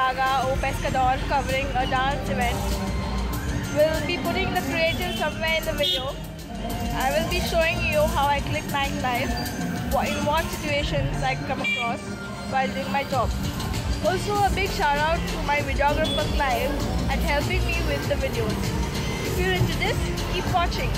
Baga Opescador covering a dance event. We'll be putting the creative somewhere in the video. I will be showing you how I click nightlife, in what situations I come across while doing my job. Also a big shout out to my videographer Clive at helping me with the videos. If you're into this, keep watching.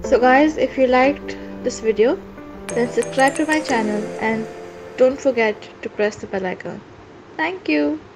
So guys, if you liked this video, then subscribe to my channel and don't forget to press the bell icon. Thank you.